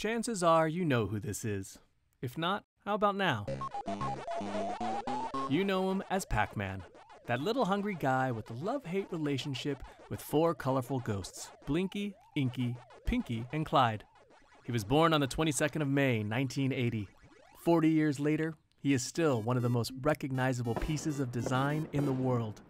Chances are you know who this is. If not, how about now? You know him as Pac-Man, that little hungry guy with a love-hate relationship with 4 colorful ghosts, Blinky, Inky, Pinky, and Clyde. He was born on the 22nd of May, 1980. 40 years later, he is still one of the most recognizable pieces of design in the world.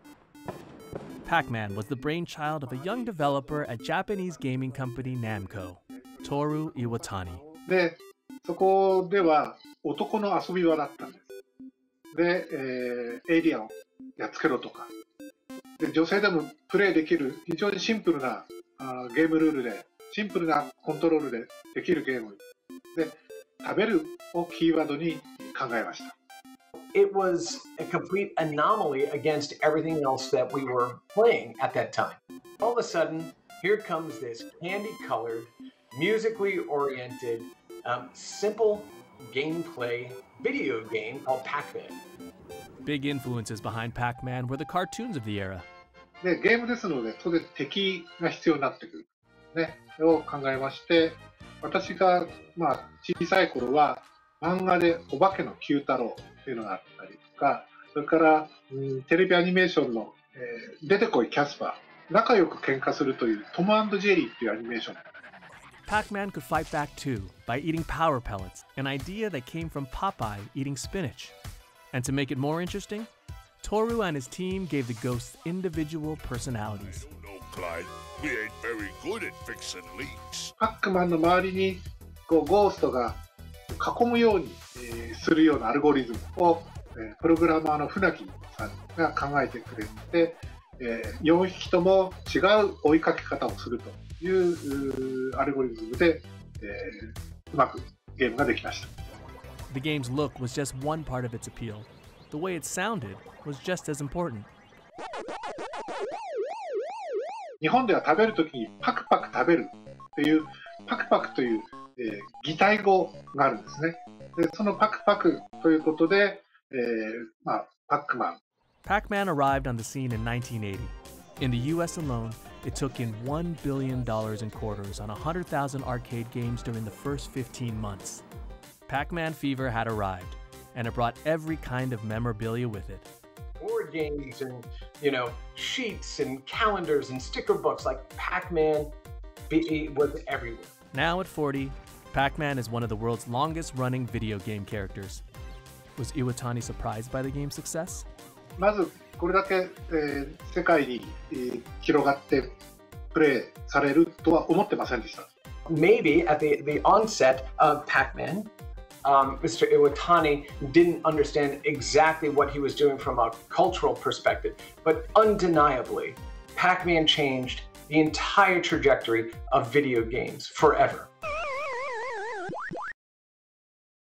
Pac-Man was the brainchild of a young developer at Japanese gaming company Namco, Toru Iwatani. で、そこでは男の遊び場だったんです。で、エイリアンをやっつけろとか、で女性でもプレイできる非常にシンプルなゲームルールで、シンプルなコントロールでできるゲームで、食べるをキーワードに考えました。 It was a complete anomaly against everything else that we were playing at that time. All of a sudden, here comes this candy-colored, musically oriented, simple gameplay video game called Pac-Man. Big influences behind Pac-Man were the cartoons of the era. で、ゲームですので、当然敵が必要になってくる。ね、を考えまして、私が、小さい頃は漫画でお化けの Q 太郎っていうのがあったりとか、それから、テレビアニメーションの、出てこいキャスパー、仲良く喧嘩するというトム&ジェリーっていうアニメーション。 Pac-Man could fight back too by eating power pellets, an idea that came from Popeye eating spinach. And to make it more interesting, Toru and his team gave the ghosts individual personalities. I don't know, Clyde. We ain't very good at fixing leaks. パックマンの周りにゴーストが囲むように、するようなアルゴリズムを、プログラマーの船木さんが考えてくれて、4匹とも違う追いかけ方をするというアルゴリズムで、うまくゲームができました。 The game's look was just one part of its appeal. The way it sounded was just as important. 日本では食べるときにパクパク食べるっていうパクパクという、擬態語があるんですね。で、そのパクパクということで、パックマン。 Pac-Man arrived on the scene in 1980. In the US alone, it took in $1 billion in quarters on 100,000 arcade games during the first 15 months. Pac-Man fever had arrived, and it brought every kind of memorabilia with it. Board games and, sheets and calendars and sticker books, like Pac-Man was everywhere. Now at 40, Pac-Man is one of the world's longest-running video game characters. Was Iwatani surprised by the game's success? まずこれだけ、世界に、広がってプレイされるとは思ってませんでした。 Maybe at the onset of Pac-Man, Mr. Iwatani didn't understand exactly what he was doing from a cultural perspective, but undeniably, Pac-Man changed the entire trajectory of video games forever.